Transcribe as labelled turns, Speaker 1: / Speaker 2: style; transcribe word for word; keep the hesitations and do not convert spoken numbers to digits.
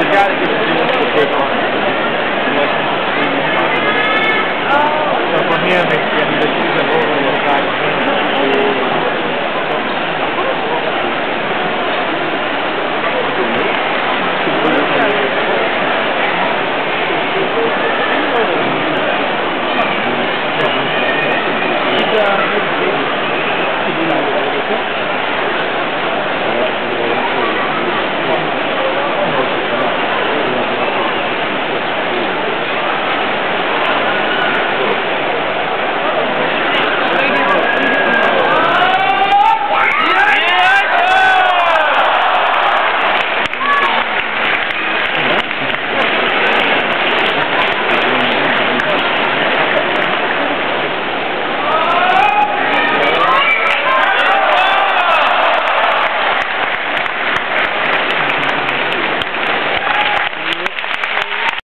Speaker 1: gotta get a deal with the grip on it. So for him, it's, yeah, he's a lower